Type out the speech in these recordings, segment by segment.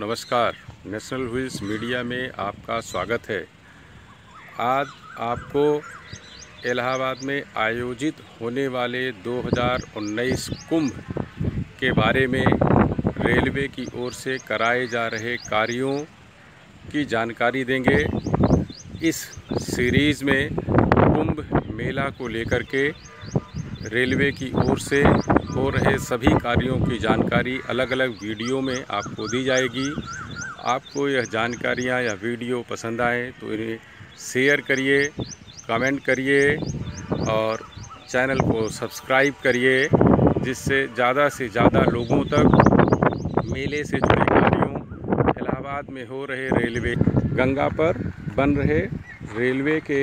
नमस्कार। National wheels media में आपका स्वागत है। आज आपको इलाहाबाद में आयोजित होने वाले 2019 कुंभ के बारे में रेलवे की ओर से कराए जा रहे कार्यों की जानकारी देंगे। इस सीरीज़ में कुंभ मेला को लेकर के रेलवे की ओर से हो रहे सभी कार्यों की जानकारी अलग अलग वीडियो में आपको दी जाएगी। आपको यह जानकारियाँ या वीडियो पसंद आए तो इन्हें शेयर करिए, कमेंट करिए और चैनल को सब्सक्राइब करिए, जिससे ज़्यादा लोगों तक मेले से जुड़े कार्यों, इलाहाबाद में हो रहे रेलवे, गंगा पर बन रहे रेलवे के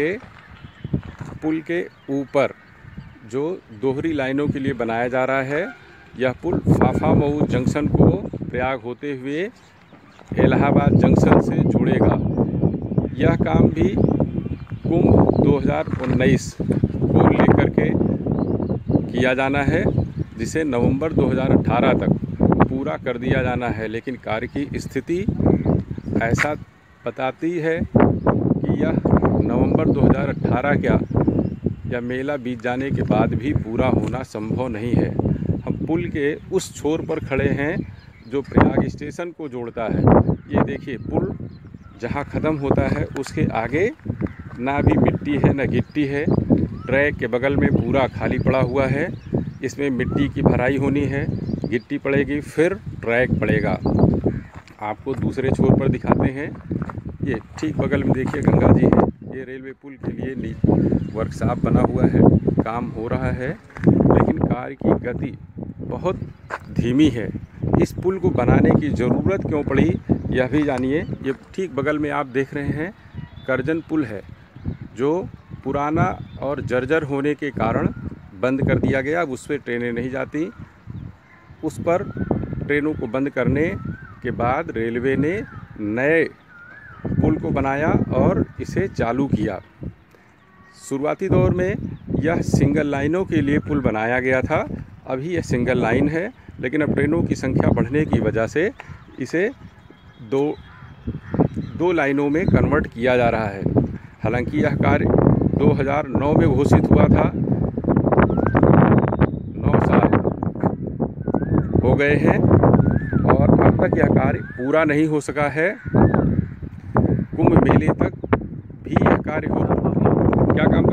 पुल के ऊपर जो दोहरी लाइनों के लिए बनाया जा रहा है, यह पुल फाफा मऊ जंक्शन को प्रयाग होते हुए इलाहाबाद जंक्शन से जोड़ेगा। यह काम भी कुंभ 2019 को लेकर के किया जाना है, जिसे नवंबर 2018 तक पूरा कर दिया जाना है। लेकिन कार्य की स्थिति ऐसा बताती है कि यह नवंबर 2018 क्या या मेला बीत जाने के बाद भी पूरा होना संभव नहीं है। हम पुल के उस छोर पर खड़े हैं जो प्रयाग स्टेशन को जोड़ता है। ये देखिए, पुल जहाँ ख़त्म होता है उसके आगे ना भी मिट्टी है ना गिट्टी है। ट्रैक के बगल में पूरा खाली पड़ा हुआ है। इसमें मिट्टी की भराई होनी है, गिट्टी पड़ेगी, फिर ट्रैक पड़ेगा। आपको दूसरे छोर पर दिखाते हैं। ये ठीक बगल में देखिए गंगा जी है। ये रेलवे पुल के लिए वर्कशॉप बना हुआ है, काम हो रहा है, लेकिन कार्य की गति बहुत धीमी है। इस पुल को बनाने की ज़रूरत क्यों पड़ी, यह भी जानिए। ये ठीक बगल में आप देख रहे हैं करजन पुल है, जो पुराना और जर्जर होने के कारण बंद कर दिया गया। अब उस पर ट्रेनें नहीं जाती। उस पर ट्रेनों को बंद करने के बाद रेलवे ने नए पुल को बनाया और इसे चालू किया। शुरुआती दौर में यह सिंगल लाइनों के लिए पुल बनाया गया था। अभी यह सिंगल लाइन है, लेकिन अब ट्रेनों की संख्या बढ़ने की वजह से इसे दो लाइनों में कन्वर्ट किया जा रहा है। हालांकि यह कार्य 2009 में घोषित हुआ था। 9 साल हो गए हैं और अब तक यह कार्य पूरा नहीं हो सका है। कुंभ मेले तक भी यह कार्य हो। क्या काम